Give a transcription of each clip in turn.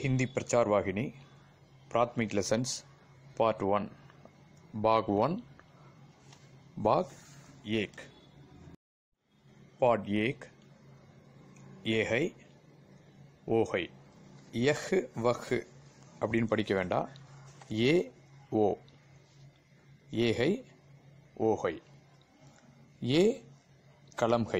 हिंदी प्रचार वाहिनी प्राथमिक लेसन्स पार्ट 1 भाग 1 भाग 1 पार्ट 1 ये है वो है यह वह அப்படின்னு படிக்க வேண்டாம் ये वो ये है वो है ये कलम है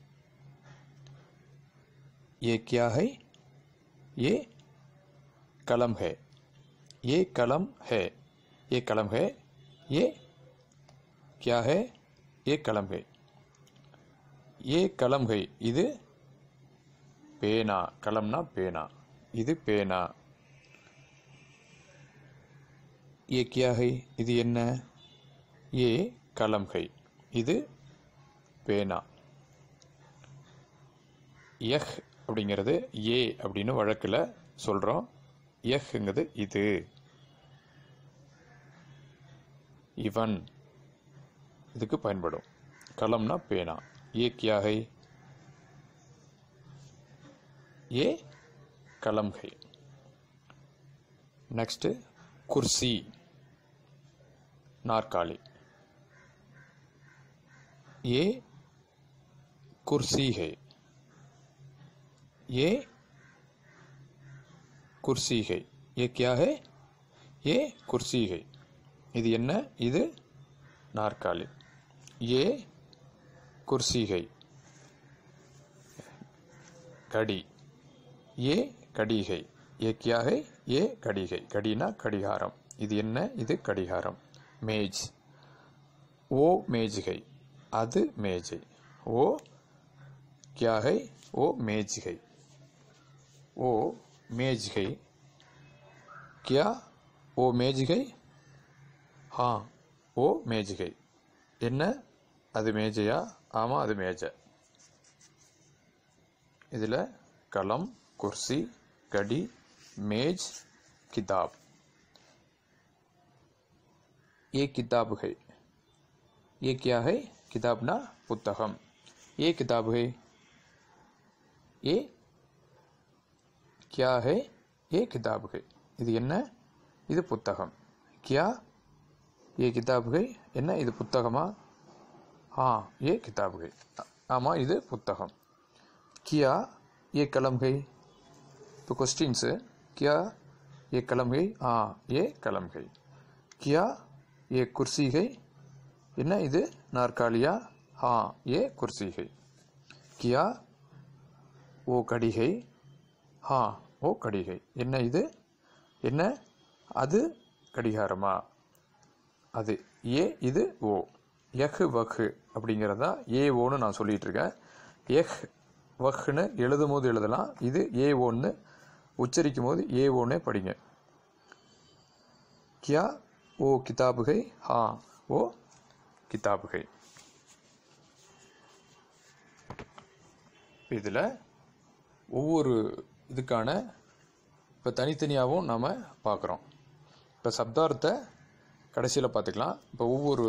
ये क्या है ये कलम है ये कलम है ये कलम है ये क्या है ये कलम है ये कलम है இது பேனா கலம்னா பேனா இது பேனா ये क्या है இது என்ன ये कलम है இது பேனா यह அப்படிங்கிறது ஏ அப்படின்னு வழக்கில் சொல்கிறோம் யஹ்ங்கிறது இது இவன் இதுக்கு பயன்படும் கலம்னா பேனா ஏ கியா ஹை ஏ கலம் ஹை நெக்ஸ்ட் குர்சி நாற்காலி ஏ குர்சி ஹை ये कुर्सी है ये क्या है ये कुर्सी है இது என்ன இது நாற்காலி ये कुर्सी है घड़ी ये घड़ी है ये क्या है ये घड़ी है घड़ीனா கடிகாரம் இது என்ன இது கடிகாரம் மேஜ் वो मेज है அது மேஜை वो क्या है वो मेज है वो मेज है क्या वो मेज है हाँ वो मेज है என்ன அது மேஜையா ஆமாம் அது மேஜை இதில் கலம் குர்சி கடி मेज किताब ये किताब है ये क्या है किताब ना पुस्तकम ये किताब है ये क्या है ये किताब है இது என்ன இது புத்தகம் क्या ये किताब है என்ன இது புத்தகமா हाँ ये किताब है ஆமா இது புத்தகம் क्या ये कलम है तो क्वेश्चंस क्या ये कलम है हाँ ये कलम है क्या ये कुर्सी है என்ன இது நாற்காலியா हाँ ये कुर्सी है क्या वो घड़ी है हाँ वो घड़ी है என்ன இது என்ன அது கடிகாரமா அது ஏ இது ஓ யஹ் வஹ் அப்படிங்கிறதா ஏ ஓன்னு நான் சொல்லிட்டு இருக்கேன் யஹ் வஹ்னு எழுதும் போது எழுதலாம் இது ஏ ஓன்னு உச்சரிக்கும் போது ஏ ஓன்னே படிங்க क्या वो किताब है हाँ वो किताब है இதில் ஒவ்வொரு இதுக்கான இப்போ தனித்தனியாகவும் நாம் பார்க்குறோம் இப்போ சப்தார்த்தை கடைசியில் பார்த்துக்கலாம் இப்போ ஒவ்வொரு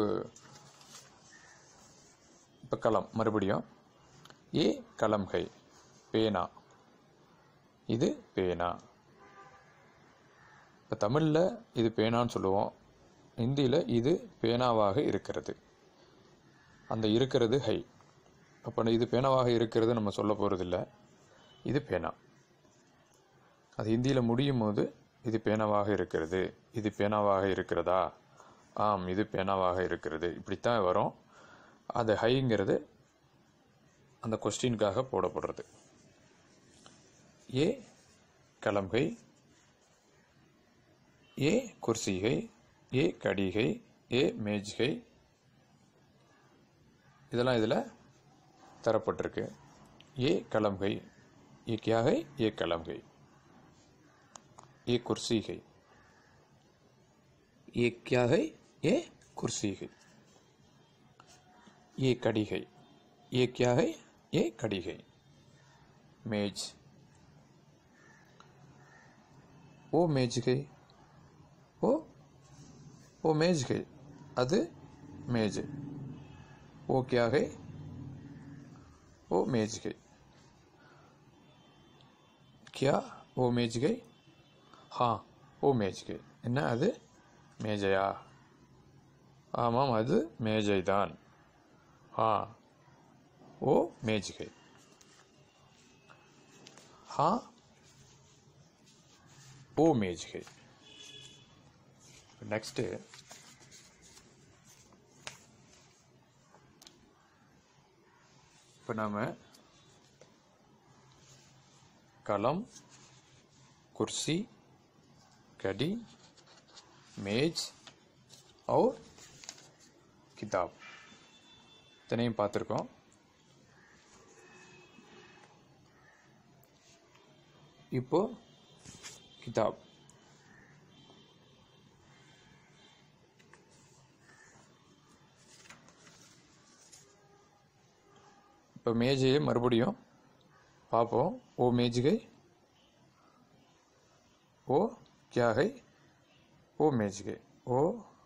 இப்போ கலம் மறுபடியும் ஏ கலம் ஹை பேனா இது பேனா இப்போ தமிழில் இது பேனான்னு சொல்லுவோம் ஹிந்தியில் இது பேனாவாக இருக்கிறது அந்த இருக்கிறது ஹை அப்போ இது பேனாவாக இருக்கிறது நம்ம சொல்ல போகிறதில்ல இது பேனா அது ஹிந்தியில் முடியும் போது இது பேனாவாக இருக்கிறது இது பேனாவாக இருக்கிறதா ஆம் இது பேனாவாக இருக்கிறது இப்படித்தான் வரும் அது ஹைங்கிறது அந்த கொஸ்டினுக்காக போடப்படுறது ஏ கலம் ஹை ஏ குர்சி ஹை ஏ கடி ஹை ஏ மேஜ் ஹை இதெல்லாம் இதில் தரப்பட்டிருக்கு ये कलम है ये क्या है ये कलम है ये कुर्सी है ये क्या है ये कुर्सी है ये कड़ी है ये क्या है ये कड़ी है मेज वो मेज है वो मेज है அது மேஜ் वो क्या है वो मेज है क्या वो मेज गई हाँ वो मेज है என்ன அது மேஜையா ஆமாம் அது மேஜைதான் हाँ वो मेज है हाँ वो मेज है नेक्स्ट இப்போ நாம कलम कुर्सी घड़ी मेज और किताब इतனையும் பார்த்துருக்கோம் இப்போ किताब இப்போ மேஜையை மறுபடியும் பார்ப்போம் वो मेज गई वो क्या है वो मेज गई वो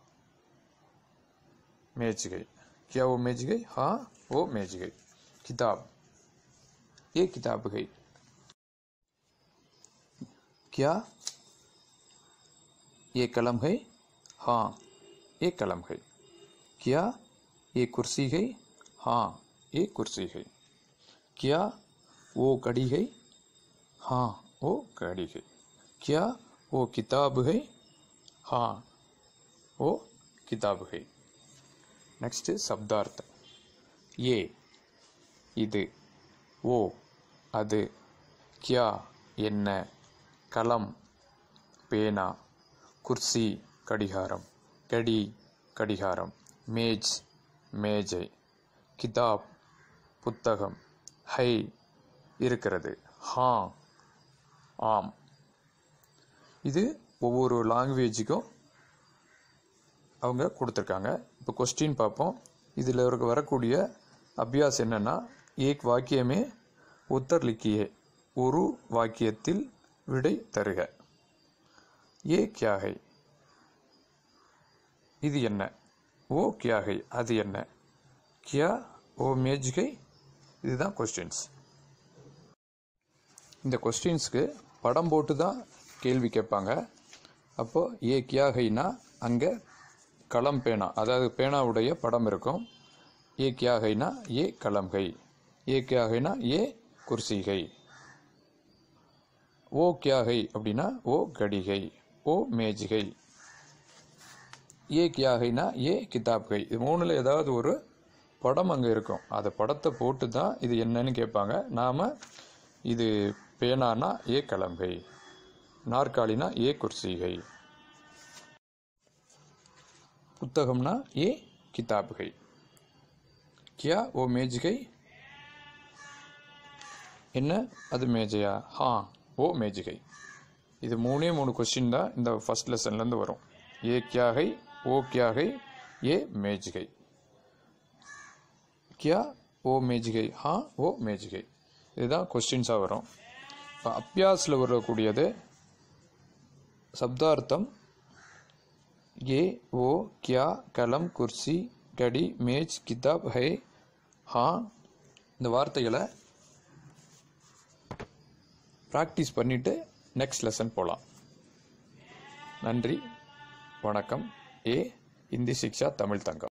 मेज गई क्या वो मेज गई हाँ वो मेज गई किताब ये किताब गई क्या ये कलम है हाँ ये कलम है क्या ये कुर्सी है हाँ ये कुर्सी है क्या वो घड़ी है हाँ वो घड़ी है क्या वो किताब है हाँ वो किताब है नेक्स्ट शब्दार्थ ये இது वो அது क्या என்ன कलम பேனா कुर्सी கடிகாரம் घड़ी கடிகாரம் मेज மேஜை किताब புத்தகம் है இருக்கிறது हाँ ஆம் இது ஒவ்வொரு லாங்குவேஜுக்கும் அவங்க கொடுத்துருக்காங்க இப்போ क्वेश्चन பார்ப்போம் இதில் வரக்கூடிய அபியாஸ் என்னன்னா ஏக் வாக்கியமே உத்தர் லிக்கியே ஒரு வாக்கியத்தில் விடை தருக ஏ क्या है இது என்ன ஓ क्या है அது என்ன क्या ஓ मेज है இதுதான் क्वेश्चंस இந்த क्वेश्चंसக்கு படம் போட்டு தான் கேள்வி கேட்பாங்க அப்போ ஏ क्या हैனா அங்க கலம் பேனா அதாவது பேனாவுடைய படம் இருக்கும் ஏ क्या हैனா ஏ கலம் है ஏ क्या हैனா ஏ कुर्सी है वो क्या है அப்படினா वो घड़ी है वो मेज है ये क्या हैனா ये किताब है இது மூணுல ஏதாவது ஒரு படம் அங்க இருக்கும் அந்த படத்தை போட்டு தான் இது என்னன்னு கேட்பாங்க நாம இது பேனானா ये कलम है नारकालीना ये कुर्सी है पुस्तकमना ये किताब है क्या वो मेज है என்ன அது மேஜையா हाँ वो मेज है இது மூணே மூணு क्वेश्चन தான் இந்த ஃபர்ஸ்ட் லெசன்ல இருந்து வரும் ये क्या है वो क्या है ये मेज है क्या वो मेज है हाँ वो मेज है இதுதான் क्वेश्चंஸா வரும் இப்போ அபியாஸ்ல வரக்கூடியது शब्दार्थम ये वो क्या कलम कुर्सी घड़ी मेज किताब है हाँ இந்த வார்த்தைகளை பிராக்டிஸ் பண்ணிட்டு நெக்ஸ்ட் லெசன் போலாம் நன்றி வணக்கம் ஏ हिंदी शिक्षा तमिल तंगम